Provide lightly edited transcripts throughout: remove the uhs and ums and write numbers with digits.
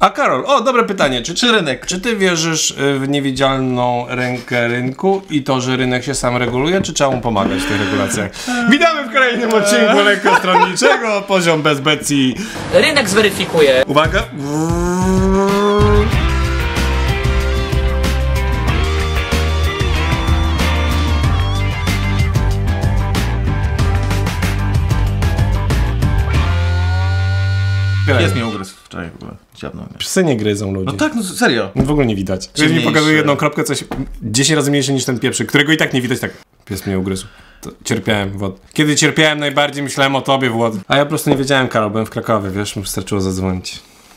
A Karol, o, dobre pytanie. Czy rynek? Czy ty wierzysz w niewidzialną rękę rynku i to, że rynek się sam reguluje, czy trzeba mu pomagać w tych regulacjach? Witamy w kolejnym odcinku Lekkostronniczego, poziom bez Betsy. Rynek zweryfikuje. Uwaga. Pies mnie ugryzł wczoraj w ogóle. Dziabnął mnie. Psy nie gryzą ludzi. No tak, no serio. W ogóle nie widać. Ktoś mi pokazuje jedną kropkę, coś 10 razy mniejsze niż ten pieprzyk, którego i tak nie widać, tak. Pies mnie ugryzł. To cierpiałem, Włod. Kiedy cierpiałem najbardziej, myślałem o tobie, Włod. A ja po prostu nie wiedziałem, Karol, byłem w Krakowie, wiesz, mi wystarczyło zadzwonić.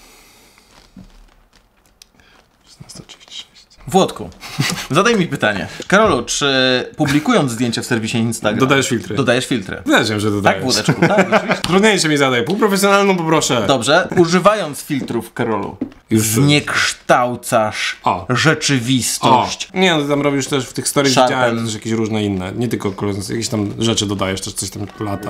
16:36. Włodku, zadaj mi pytanie. Karolu, czy publikując zdjęcia w serwisie Instagram... Dodajesz filtry? Dodajesz filtry. Wiedziałem, że dodajesz. Tak, Włodeczku, tak, oczywiście. Trudniejsze mi zadaj, półprofesjonalną poproszę. Dobrze, używając filtrów, Karolu, zniekształcasz rzeczywistość. O. Nie, no tam robisz też w tych stories, Sharpen. widziałem też jakieś różne inne. Nie tylko jakieś tam rzeczy dodajesz, też coś tam lata.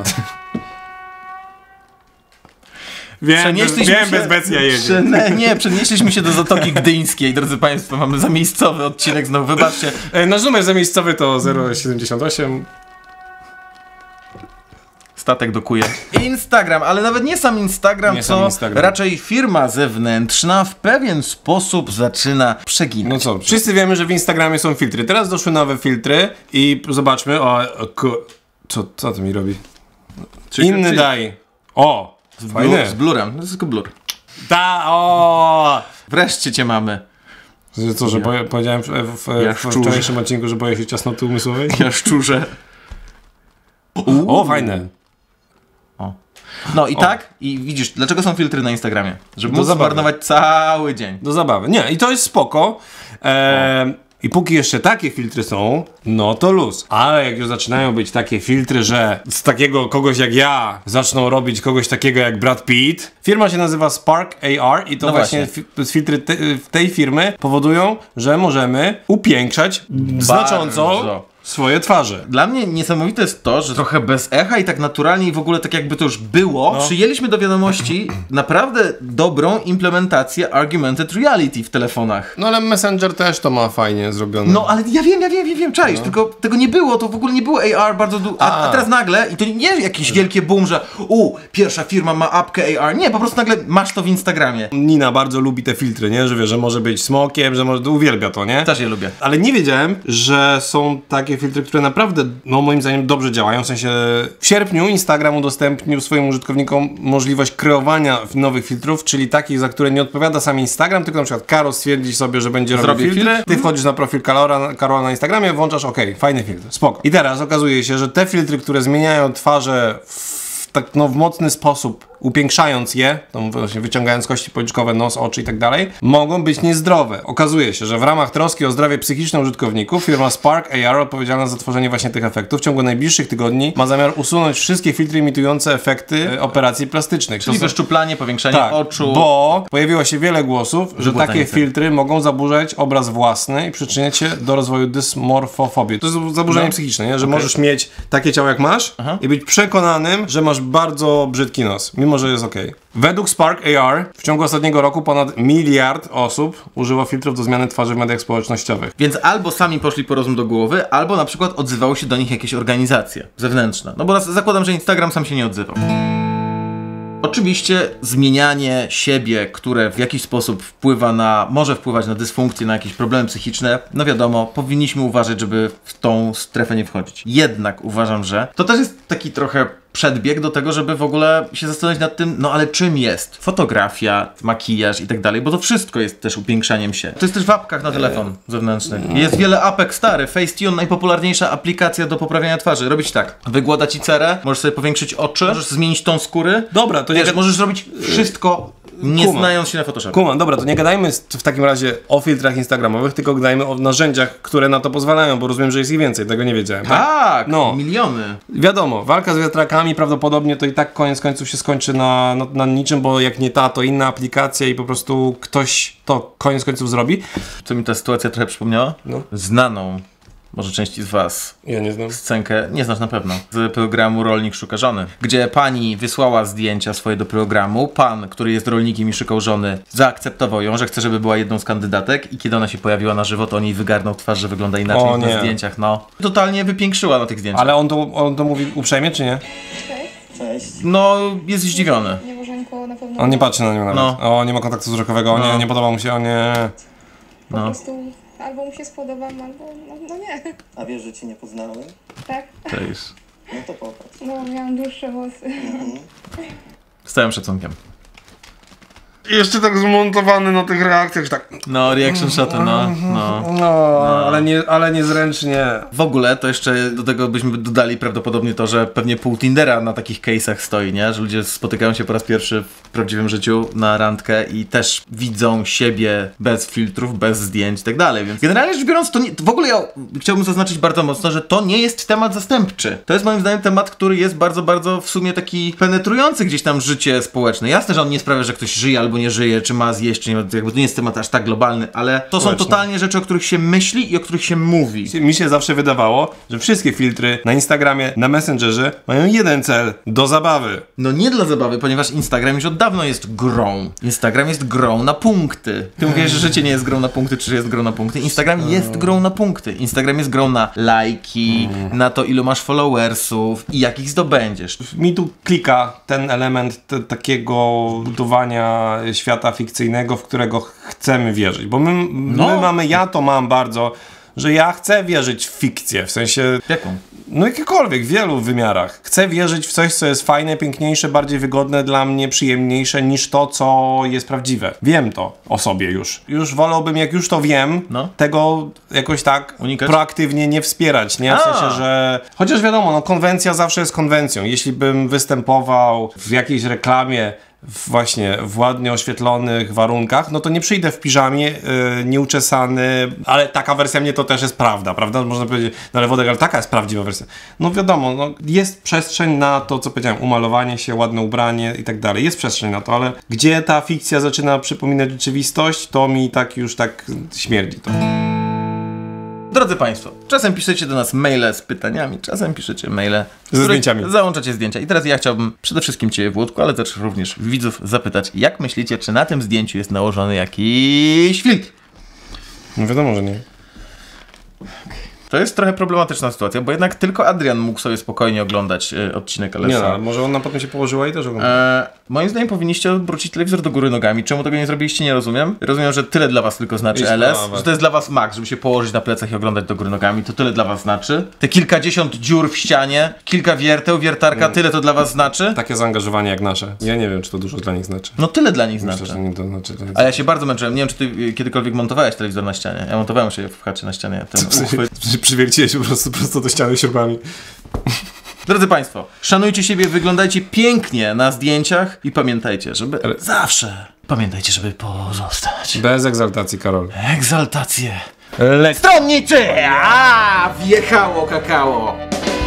Wiem, bez Becja jedzie. Przenieśliśmy się do Zatoki Gdyńskiej, drodzy Państwo, mamy zamiejscowy odcinek, znowu wybaczcie. Nasz numer zamiejscowy to 078. Statek dokuje. Instagram, ale nawet nie sam Instagram, raczej firma zewnętrzna w pewien sposób zaczyna przeginać. No co, wszyscy wiemy, że w Instagramie są filtry. Teraz doszły nowe filtry i zobaczmy, co to mi robi? Inny daj. O! Z blurem, to jest tylko blur. O! Wreszcie cię mamy. Co, że powiedziałem w wczorajszym odcinku, że boję się ciasnoty umysłowej? Ja szczurze. O, fajne. No i tak, i widzisz, dlaczego są filtry na Instagramie? Żeby móc zmarnować cały dzień. Do zabawy. Nie, i to jest spoko. I póki jeszcze takie filtry są, no to luz. Ale jak już zaczynają być takie filtry, że z takiego kogoś jak ja zaczną robić kogoś takiego jak Brad Pitt. Firma się nazywa Spark AR i to właśnie filtry tej firmy powodują, że możemy upiększać znacząco swoje twarze. Dla mnie niesamowite jest to, że trochę bez echa i tak naturalnie i w ogóle tak jakby to już było, przyjęliśmy do wiadomości naprawdę dobrą implementację augmented reality w telefonach. No ale Messenger też to ma fajnie zrobione. No ale ja wiem, czaisz, tylko tego nie było, to w ogóle nie było AR bardzo długo, a teraz nagle, i to nie jakieś wielkie boom, że pierwsza firma ma apkę AR, nie, po prostu nagle masz to w Instagramie. Nina bardzo lubi te filtry, nie, że wie, że może być smokiem, że może, uwielbia to, nie? Też je lubię. Ale nie wiedziałem, że są takie filtry, które naprawdę, no moim zdaniem, dobrze działają. W sensie w sierpniu Instagram udostępnił swoim użytkownikom możliwość kreowania nowych filtrów, czyli takich, za które nie odpowiada sam Instagram, tylko na przykład Karol stwierdzi sobie, że będzie robił filtry. Ty wchodzisz na profil Karola na Instagramie, włączasz fajny filtr, spoko. I teraz okazuje się, że te filtry, które zmieniają twarze w mocny sposób, upiększając je, właśnie wyciągając kości policzkowe, nos, oczy i tak dalej, mogą być niezdrowe. Okazuje się, że w ramach troski o zdrowie psychiczne użytkowników firma Spark AR, odpowiedzialna za tworzenie właśnie tych efektów, w ciągu najbliższych tygodni ma zamiar usunąć wszystkie filtry imitujące efekty operacji plastycznych. Czyli wyszczuplanie, powiększanie oczu. Bo pojawiło się wiele głosów, że takie filtry mogą zaburzać obraz własny i przyczyniać się do rozwoju dysmorfofobii. To jest zaburzenie psychiczne, nie? Że możesz mieć takie ciało jak masz i być przekonanym, że masz bardzo brzydki nos, mimo że jest Według Spark AR w ciągu ostatniego roku ponad 1 miliard osób użyło filtrów do zmiany twarzy w mediach społecznościowych. Więc albo sami poszli po rozum do głowy, albo na przykład odzywały się do nich jakieś organizacje zewnętrzne. No bo zakładam, że Instagram sam się nie odzywał. Oczywiście zmienianie siebie, które w jakiś sposób może wpływać na dysfunkcje, na jakieś problemy psychiczne, no wiadomo, powinniśmy uważać, żeby w tą strefę nie wchodzić. Jednak uważam, że to też jest taki trochę przedbieg do tego, żeby w ogóle się zastanowić nad tym, no ale czym jest fotografia, makijaż i tak dalej, bo to wszystko jest też upiększaniem się. To jest też w apkach na telefon zewnętrzny. Jest wiele apek stary, Facetune, najpopularniejsza aplikacja do poprawiania twarzy. Robić tak, wygłada ci cerę, możesz sobie powiększyć oczy, możesz zmienić ton skóry. Dobra, to wiesz, możesz zrobić wszystko, nie znając się na Photoshopie. Kuman, dobra, to nie gadajmy w takim razie o filtrach instagramowych, tylko gadajmy o narzędziach, które na to pozwalają, bo rozumiem, że jest ich więcej, tego nie wiedziałem. Tak, miliony. Wiadomo, walka z wiatrakami prawdopodobnie to i tak koniec końców się skończy na niczym, bo jak nie ta, to inna aplikacja i po prostu ktoś to koniec końców zrobi. Co mi ta sytuacja trochę przypomniała? Znaną może części z was, Ja nie znam. scenkę, nie znasz na pewno, z programu Rolnik szuka żony, gdzie pani wysłała zdjęcia swoje do programu, pan, który jest rolnikiem i szukał żony, zaakceptował ją, że chce, żeby była jedną z kandydatek i kiedy ona się pojawiła na żywo, to on jej wygarnął twarz, że wygląda inaczej O na nie. zdjęciach, no. Totalnie wypiększyła na tych zdjęciach. Ale on to mówi uprzejmie, czy nie? Cześć. No, jest zdziwiony. Nie Bożenko na pewno On nie patrzy na nią nawet. No. O, nie ma kontaktu wzrokowego, o nie, nie podoba mu się, o nie. po No. prostu albo mu się spodobam, albo no nie. A wiesz, że cię nie poznałem? Tak? Cześć. No to popatrz. No miałam dłuższe włosy. Z całym szacunkiem. Jeszcze tak zmontowany na tych reakcjach, tak. No, reaction shoty, no. No, ale niezręcznie. W ogóle to jeszcze do tego byśmy dodali prawdopodobnie to, że pewnie pół Tindera na takich case'ach stoi, nie? Że ludzie spotykają się po raz pierwszy w prawdziwym życiu na randkę i też widzą siebie bez filtrów, bez zdjęć i tak dalej, więc generalnie rzecz biorąc, to nie, w ogóle ja chciałbym zaznaczyć bardzo mocno, że to nie jest temat zastępczy. To jest moim zdaniem temat, który jest bardzo, bardzo w sumie taki penetrujący gdzieś tam życie społeczne. Jasne, że on nie sprawia, że ktoś żyje albo nie żyje, czy ma zjeść, czy nie ma, jakby to nie jest temat aż tak globalny, ale to są Społeczne. totalnie rzeczy, o których się myśli i o których się mówi. Mi się zawsze wydawało, że wszystkie filtry na Instagramie, na Messengerze mają jeden cel, do zabawy. No nie dla zabawy, ponieważ Instagram już od dawno jest grą. Instagram jest grą na punkty. Ty mówisz, że życie nie jest grą na punkty, czy jest grą na punkty. Instagram jest grą na punkty. Instagram jest grą na lajki, na to, ilu masz followersów i jakich zdobędziesz. Mi tu klika ten element takiego budowania świata fikcyjnego, w którego chcemy wierzyć. Bo my mamy, ja to mam bardzo, że ja chcę wierzyć w fikcję, w sensie... Jaką? No jakiekolwiek, w wielu wymiarach. Chcę wierzyć w coś, co jest fajne, piękniejsze, bardziej wygodne dla mnie, przyjemniejsze niż to, co jest prawdziwe. Wiem to o sobie już. Już wolałbym, jak już to wiem, tego jakoś tak unikać? proaktywnie nie wspierać, nie? W sensie, że... Chociaż wiadomo, no konwencja zawsze jest konwencją. Jeśli bym występował w jakiejś reklamie właśnie w ładnie oświetlonych warunkach, no to nie przyjdę w piżamie, nieuczesany, ale taka wersja mnie to też jest prawda? Można powiedzieć, no ale Wodek, ale taka jest prawdziwa wersja. No wiadomo, no jest przestrzeń na to, co powiedziałem, umalowanie się, ładne ubranie i tak dalej. Jest przestrzeń na to, ale gdzie ta fikcja zaczyna przypominać rzeczywistość, to mi tak już tak śmierdzi to. Drodzy Państwo, czasem piszecie do nas maile z pytaniami, czasem piszecie maile Ze zdjęciami. Załączacie zdjęcia. I teraz ja chciałbym przede wszystkim Ciebie, Włodku, ale też również widzów zapytać, jak myślicie, czy na tym zdjęciu jest nałożony jakiś filtr? No wiadomo, że nie. To jest trochę problematyczna sytuacja, bo jednak tylko Adrian mógł sobie spokojnie oglądać odcinek LSA. Nie no, może ona potem się położyła i też ogląda. Moim zdaniem powinniście obrócić telewizor do góry nogami. Czemu tego nie zrobiliście, nie rozumiem. Rozumiem, że tyle dla was tylko znaczy Jest LS, sprawa. że to jest dla was max, żeby się położyć na plecach i oglądać do góry nogami. To tyle dla was znaczy. Te kilkadziesiąt dziur w ścianie, kilka wierteł, wiertarka, tyle to dla was znaczy. Takie zaangażowanie jak nasze. Ja nie wiem, czy to dużo dla nich znaczy. No tyle dla nich Myślę, znaczy. że nie to znaczy. A ja się bardzo męczyłem. Nie wiem, czy ty kiedykolwiek montowałeś telewizor na ścianie. Ja montowałem się w chacie na ścianie. Ten uchwyt. Przywierciłeś po prostu prosto do ściany śrubami. Drodzy Państwo, szanujcie siebie, wyglądajcie pięknie na zdjęciach i pamiętajcie, żeby zawsze pamiętajcie, żeby pozostać. Bez egzaltacji, Karol. Egzaltacje. Stronniczy! Wjechało kakao!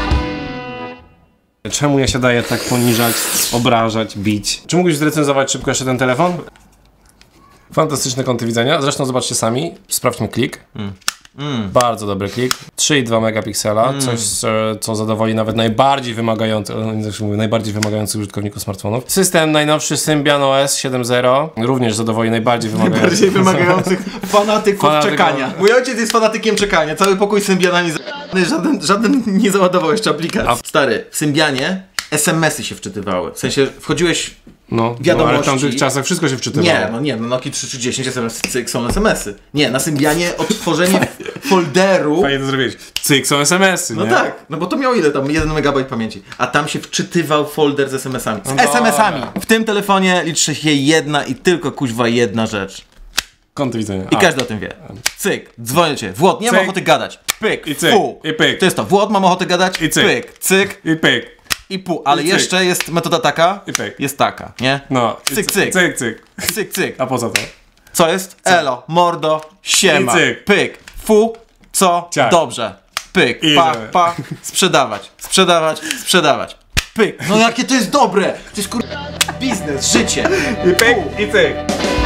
Czemu ja się daję tak poniżać, obrażać, bić? Czy mógłbyś zrecenzować szybko jeszcze ten telefon? Fantastyczne kąty widzenia. Zresztą zobaczcie sami. Sprawdźmy klik. Bardzo dobry klik. 3,2 megapiksela. Coś, co zadowoli nawet najbardziej wymagających użytkowników smartfonów. System najnowszy Symbian OS 7.0. Również zadowoli najbardziej wymagających. Bardziej wymagających fanatyków Fanatyków. czekania. Mój ojciec jest fanatykiem czekania. Cały pokój z Symbianami żaden nie załadował jeszcze aplikacji. Stary, w Symbianie SMS-y się wczytywały. W sensie wchodziłeś... No, wiadomości. ale w tamtych czasach wszystko się wczytywało. Nie, no Nokia 3310 SMS, cyk, są SMS-y. Nie, na Symbianie odtworzenie folderu... Fajnie to zrobić. Cyk, są SMS-y, No nie? tak, no bo to miało ile tam? 1 MB pamięci. A tam się wczytywał folder z SMS-ami. Z No SMS-ami! W tym telefonie liczy się jedna i tylko kuźwa jedna rzecz. Kąty widzenia. I każdy o tym wie. Cyk, dzwonicie. Włod, nie mam Cyk. ochoty gadać. Pyk, I cyk, fu. i pyk. To jest to. Włod, mam ochotę gadać. I cyk. Pyk, cyk I pyk. i pu. Ale I cyk. jeszcze jest metoda taka. I pyk. Jest taka, nie? No. i Cyk, cyk. Cyk, cyk. Cyk, cyk. A po co to? Co jest? Elo, mordo, siema. I cyk. Pyk, fu, co? Ciak. Dobrze. Pyk, I pa, idziemy. pa, sprzedawać, sprzedawać, sprzedawać. Pyk. No jakie to jest dobre! To jest biznes, życie. I pyk, i cyk.